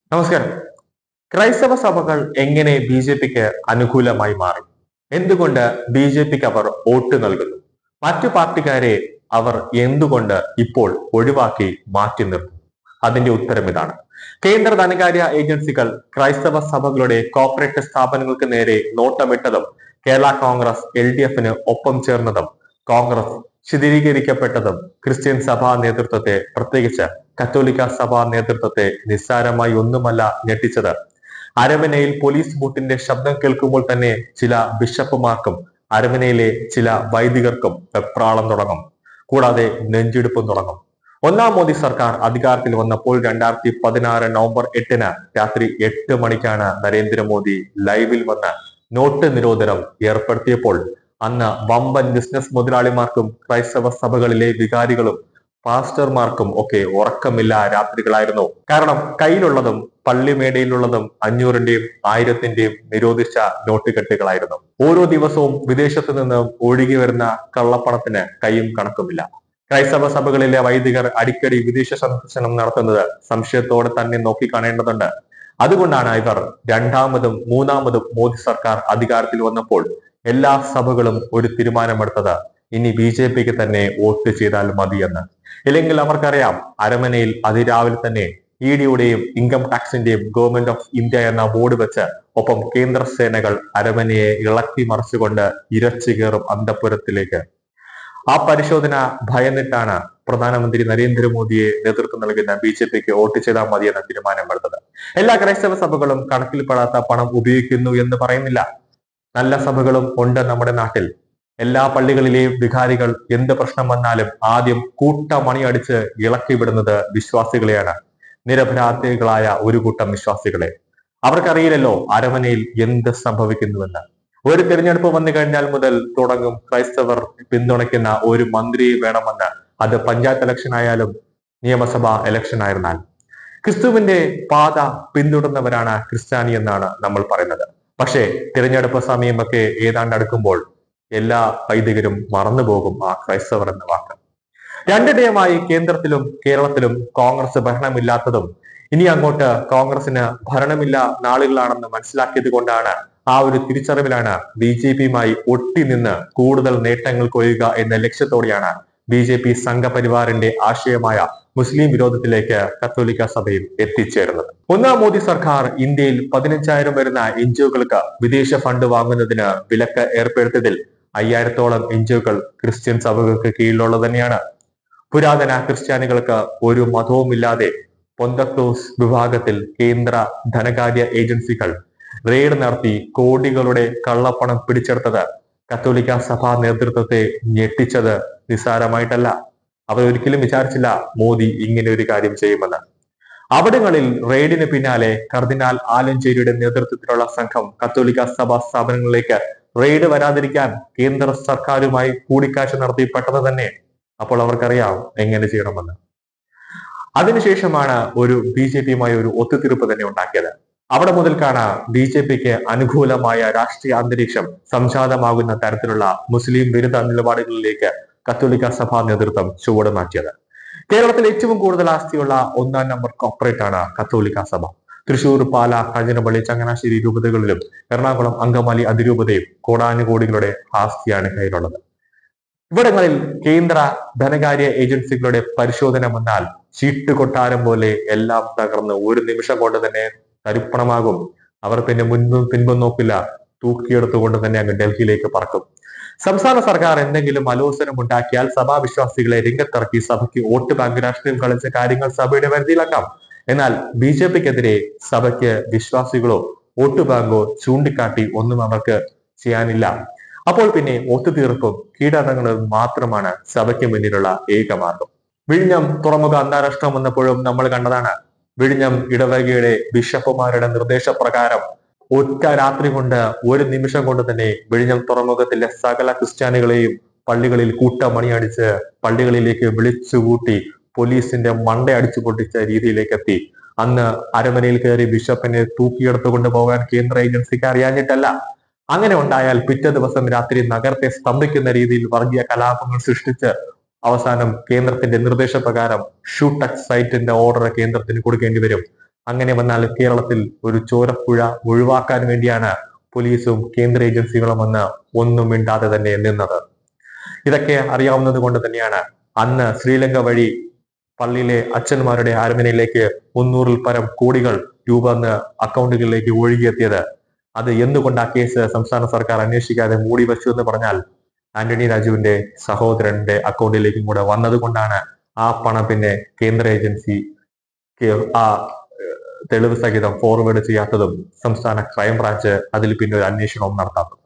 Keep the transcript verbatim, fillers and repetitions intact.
നമസ്കാരം. ക്രൈസ്തവ സഭകൾ എങ്ങനെ ബി ജെ പിക്ക് അനുകൂലമായി മാറി? എന്തുകൊണ്ട് ബി ജെ പിക്ക് അവർ വോട്ട് നൽകുന്നു? മറ്റു പാർട്ടിക്കാരെ അവർ എന്തുകൊണ്ട് ഇപ്പോൾ ഒഴിവാക്കി മാറ്റി നിർത്തും? അതിന്റെ ഉത്തരം ഇതാണ്. കേന്ദ്ര ധനകാര്യ ഏജൻസികൾ ക്രൈസ്തവ സഭകളുടെ കോർപ്പറേറ്റ് സ്ഥാപനങ്ങൾക്ക് നേരെ നോട്ടമിട്ടതും കേരള കോൺഗ്രസ് എൽ ഡി എഫിന് ഒപ്പം ചേർന്നതും കോൺഗ്രസ് ശിഥിലീകരിക്കപ്പെട്ടതും ക്രിസ്ത്യൻ സഭാ നേതൃത്വത്തെ, പ്രത്യേകിച്ച് കത്തോലിക്ക സഭാ നേതൃത്വത്തെ നിസ്സാരമായി ഒന്നുമല്ല ഞെട്ടിച്ചത്. അരമനയിൽ പോലീസ് ബൂട്ടിന്റെ ശബ്ദം കേൾക്കുമ്പോൾ തന്നെ ചില ബിഷപ്പുമാർക്കും അരമനയിലെ ചില വൈദികർക്കും വെപ്രാളം തുടങ്ങും. കൂടാതെ നെഞ്ചിടിപ്പും തുടങ്ങും. ഒന്നാം മോദി സർക്കാർ അധികാരത്തിൽ വന്നപ്പോൾ രണ്ടായിരത്തി പതിനാറ് നവംബർ എട്ടിന് രാത്രി എട്ട് മണിക്കാണ് നരേന്ദ്രമോദി ലൈവിൽ വന്ന് നോട്ട് നിരോധനം ഏർപ്പെടുത്തിയപ്പോൾ അന്ന് വമ്പൻ ബിസിനസ് മുതലാളിമാർക്കും ക്രൈസ്തവ സഭകളിലെ വികാരികളും പാസ്റ്റർമാർക്കും ഒക്കെ ഉറക്കമില്ല രാത്രികളായിരുന്നു. കാരണം കയ്യിലുള്ളതും പള്ളിമേടയിലുള്ളതും അഞ്ഞൂറിന്റെയും ആയിരത്തിന്റെയും നിരോധിച്ച നോട്ടുകെട്ടുകളായിരുന്നു. ഓരോ ദിവസവും വിദേശത്ത് നിന്ന് ഒഴുകി വരുന്ന കള്ളപ്പണത്തിന് കൈയും കണക്കുമില്ല. ക്രൈസ്തവ സഭകളിലെ വൈദികർ അടിക്കടി വിദേശ സന്ദർശനം നടത്തുന്നത് സംശയത്തോടെ തന്നെ നോക്കിക്കാണേണ്ടതുണ്ട്. അതുകൊണ്ടാണ് ഇവർ രണ്ടാമതും മൂന്നാമതും മോദി സർക്കാർ അധികാരത്തിൽ വന്നപ്പോൾ എല്ലാ സഭകളും ഒരു തീരുമാനമെടുത്തത് ഇനി ബി ജെ പിക്ക് തന്നെ വോട്ട് ചെയ്താൽ മതിയെന്ന്. ഇല്ലെങ്കിൽ അവർക്കറിയാം, അരമനയിൽ അതിരാവിലെ തന്നെ ഇ ഡിയുടെയും ഇൻകം ടാക്സിന്റെയും ഗവൺമെന്റ് ഓഫ് ഇന്ത്യ എന്ന ബോർഡ് വെച്ച് ഒപ്പം കേന്ദ്ര സേനകൾ അരമനയെ ഇളക്കി മറിച്ചുകൊണ്ട് ഇരച്ചു കയറും അന്തപുരത്തിലേക്ക്. ആ പരിശോധന ഭയന്നിട്ടാണ് പ്രധാനമന്ത്രി നരേന്ദ്രമോദിയെ നേതൃത്വം നൽകുന്ന ബി ജെ പിക്ക് വോട്ട് ചെയ്താൽ മതി എന്ന തീരുമാനമെടുത്തത്. എല്ലാ ക്രൈസ്തവ സഭകളും കണക്കിൽപ്പെടാത്ത പണം ഉപയോഗിക്കുന്നു എന്ന് പറയുന്നില്ല. നല്ല സഭകളും ഉണ്ട് നമ്മുടെ നാട്ടിൽ. എല്ലാ പള്ളികളിലെയും വികാരികൾ എന്ത് പ്രശ്നം വന്നാലും ആദ്യം കൂട്ടമണി അടിച്ച് ഇളക്കി വിടുന്നത് വിശ്വാസികളെയാണ്. നിരപരാധികളായ ഒരു കൂട്ടം വിശ്വാസികളെ. അവർക്കറിയില്ലല്ലോ അരമനയിൽ എന്ത് സംഭവിക്കുന്നുവെന്ന്. ഒരു തിരഞ്ഞെടുപ്പ് വന്നു കഴിഞ്ഞാൽ മുതൽ തുടങ്ങും ക്രൈസ്തവർ പിന്തുണയ്ക്കുന്ന ഒരു മന്ത്രിയെ വേണമെന്ന്. അത് പഞ്ചായത്ത് ഇലക്ഷൻ ആയാലും നിയമസഭാ ഇലക്ഷൻ ആയിരുന്നാൽ. ക്രിസ്തുവിന്റെ പാത പിന്തുടർന്നവരാണ് ക്രിസ്ത്യാനി എന്നാണ് നമ്മൾ പറയുന്നത്. പക്ഷേ തിരഞ്ഞെടുപ്പ് സമയമൊക്കെ ഏതാണ്ട് അടുക്കുമ്പോൾ എല്ലാ വൈദികരും മറന്നുപോകും ആ ക്രൈസ്തവർ എന്ന വാക്ക്. രണ്ടിടയമായി കേന്ദ്രത്തിലും കേരളത്തിലും കോൺഗ്രസ് ഭരണമില്ലാത്തതും ഇനി അങ്ങോട്ട് കോൺഗ്രസിന് ഭരണമില്ല നാളുകളാണെന്ന് മനസ്സിലാക്കിയത് കൊണ്ടാണ്, ആ ഒരു തിരിച്ചറിവിലാണ് ബി ജെ പിയുമായി ഒട്ടി നിന്ന് കൂടുതൽ നേട്ടങ്ങൾ കൊയ്യുക എന്ന ലക്ഷ്യത്തോടെയാണ് ബി ജെ പി സംഘപരിവാറിന്റെ ആശയമായ മുസ്ലിം വിരോധത്തിലേക്ക് കത്തോലിക്ക സഭയിൽ എത്തിച്ചേരുന്നത്. ഒന്നാം മോദി സർക്കാർ ഇന്ത്യയിൽ പതിനഞ്ചായിരം വരുന്ന എൻ ജി ഒകൾക്ക് വിദേശ ഫണ്ട് വാങ്ങുന്നതിന് വിലക്ക് ഏർപ്പെടുത്തിയതിൽ അയ്യായിരത്തോളം എൻ ജി ഒകൾ ക്രിസ്ത്യൻ സഭകൾക്ക് കീഴിലുള്ളത് തന്നെയാണ്. പുരാതന ക്രിസ്ത്യാനികൾക്ക് ഒരു മതവുമില്ലാതെ പൊന്തക്ലോസ് വിഭാഗത്തിൽ കേന്ദ്ര ധനകാര്യ ഏജൻസികൾ റെയ്ഡ് നടത്തി കോടികളുടെ കള്ളപ്പണം പിടിച്ചെടുത്തത് കത്തോലിക്ക സഭാ നേതൃത്വത്തെ ഞെട്ടിച്ചത് നിസ്സാരമായിട്ടല്ല. അവർ ഒരിക്കലും വിചാരിച്ചില്ല മോദി ഇങ്ങനെ ഒരു കാര്യം ചെയ്യുമെന്ന്. അവിടങ്ങളിൽ റെയ്ഡിന് പിന്നാലെ കർദിനാൾ ആലഞ്ചേരിയുടെ നേതൃത്വത്തിലുള്ള സംഘം കത്തോലിക്ക സഭാ സ്ഥാപനങ്ങളിലേക്ക് റെയ്ഡ് വരാതിരിക്കാൻ കേന്ദ്ര സർക്കാരുമായി കൂടിക്കാഴ്ച നടത്തി പെട്ടത് തന്നെ. അപ്പോൾ അവർക്കറിയാം എങ്ങനെ ചെയ്യണമെന്ന്. അതിനുശേഷമാണ് ഒരു ബി ജെ പിയുമായി ഒരു ഒത്തുതീർപ്പ് തന്നെ ഉണ്ടാക്കിയത്. അവിടെ മുതൽക്കാണ് ബി ജെ പിക്ക് അനുകൂലമായ രാഷ്ട്രീയ അന്തരീക്ഷം സംജാതമാകുന്ന തരത്തിലുള്ള മുസ്ലിം വിരുദ്ധ നിലപാടുകളിലേക്ക് കത്തോലിക്ക സഭാ നേതൃത്വം ചുവട് മാറ്റിയത്. കേരളത്തിൽ ഏറ്റവും കൂടുതൽ ആസ്തിയുള്ള ഒന്നാം നമ്പർ കോർപ്പറേറ്റ് ആണ് കത്തോലിക്ക സഭ. തൃശൂർ, പാല, കാഞ്ഞിരപ്പള്ളി, ചങ്ങനാശ്ശേരി രൂപതകളിലും എറണാകുളം അങ്കമാലി അതിരൂപതയും കോടാനുകോടികളുടെ ആസ്തിയാണ് കയ്യിലുള്ളത്. ഇവിടങ്ങളിൽ കേന്ദ്ര ധനകാര്യ ഏജൻസികളുടെ പരിശോധന വന്നാൽ ചീട്ട് കൊട്ടാരം പോലെ എല്ലാം തകർന്ന് ഒരു നിമിഷം കൊണ്ട് തന്നെ തരിപ്പണമാകും. അവർ പിന്നെ മുൻപും പിൻപും നോക്കില്ല, തൂക്കിയെടുത്തുകൊണ്ട് തന്നെ അങ്ങ് ഡൽഹിയിലേക്ക് പറക്കും. സംസ്ഥാന സർക്കാർ എന്തെങ്കിലും അലോസരം ഉണ്ടാക്കിയാൽ സഭാവിശ്വാസികളെ രംഗത്തിറക്കി സഭയ്ക്ക് വോട്ട് ബാങ്ക് രാഷ്ട്രീയം കളിച്ച കാര്യങ്ങൾ സഭയുടെ പരിധിയിലാക്കാം. എന്നാൽ ബി ജെ പിക്കെതിരെ സഭയ്ക്ക് വിശ്വാസികളോ വോട്ട് ബാങ്കോ ചൂണ്ടിക്കാട്ടി ഒന്നും അവർക്ക് ചെയ്യാനില്ല. അപ്പോൾ പിന്നെ ഒത്തുതീർപ്പും കീഴടങ്ങലും മാത്രമാണ് സഭയ്ക്ക് മുന്നിലുള്ള ഏക മാർഗം. വിഴിഞ്ഞം തുറമുഖ അന്താരാഷ്ട്രം വന്നപ്പോഴും നമ്മൾ കണ്ടതാണ്. വിഴിഞ്ഞം ഇടവകയുടെ ബിഷപ്പുമാരുടെ നിർദ്ദേശപ്രകാരം ഒറ്റ രാത്രി കൊണ്ട്, ഒരു നിമിഷം കൊണ്ട് തന്നെ വിഴിഞ്ഞം തുറമുഖത്തിലെ സകല ക്രിസ്ത്യാനികളെയും പള്ളികളിൽ കൂട്ടമണിയടിച്ച് പള്ളികളിലേക്ക് വിളിച്ചുകൂട്ടി പോലീസിന്റെ മണ്ട അടിച്ചു പൊട്ടിച്ച രീതിയിലേക്ക് എത്തി. അന്ന് അരമനയിൽ കയറി ബിഷപ്പിനെ തൂക്കിയെടുത്തു കൊണ്ടുപോകാൻ കേന്ദ്ര ഏജൻസിക്ക് അറിയാഞ്ഞിട്ടല്ല. അങ്ങനെ ഉണ്ടായാൽ പിറ്റേ ദിവസം രാത്രി നഗരത്തെ സ്തംഭിക്കുന്ന രീതിയിൽ വർഗീയ കലാപങ്ങൾ സൃഷ്ടിച്ച് അവസാനം കേന്ദ്രത്തിന്റെ നിർദ്ദേശപ്രകാരം ഷൂട്ട് അറ്റ് സൈറ്റിന്റെ ഓർഡർ കേന്ദ്രത്തിന് കൊടുക്കേണ്ടി വരും. അങ്ങനെ വന്നാൽ കേരളത്തിൽ ഒരു ചോരപ്പുഴ ഒഴിവാക്കാൻ വേണ്ടിയാണ് പോലീസും കേന്ദ്ര ഏജൻസികളും വന്ന് ഒന്നും മിണ്ടാതെ തന്നെ നിന്നത്. ഇതൊക്കെ അറിയാവുന്നത് കൊണ്ട് തന്നെയാണ് അന്ന് ശ്രീലങ്ക വഴി പള്ളിയിലെ അച്ഛന്മാരുടെ അരമനയിലേക്ക് മുന്നൂറിൽ പരം കോടികൾ രൂപ അന്ന് അക്കൗണ്ടുകളിലേക്ക് ഒഴുകിയെത്തിയത്. അത് എന്തുകൊണ്ട് ആ കേസ് സംസ്ഥാന സർക്കാർ അന്വേഷിക്കാതെ മൂടി വെച്ചു എന്ന് പറഞ്ഞാൽ ആന്റണി രാജുവിന്റെ സഹോദരന്റെ അക്കൗണ്ടിലേക്കും കൂടെ വന്നത് കൊണ്ടാണ് ആ പണം പിന്നെ കേന്ദ്ര ഏജൻസി ആ തെളിവ് സഹിതം ഫോർവേഡ് ചെയ്യാത്തതും സംസ്ഥാന ക്രൈംബ്രാഞ്ച് അതിൽ പിന്നെ ഒരു അന്വേഷണവും നടത്താത്തതും.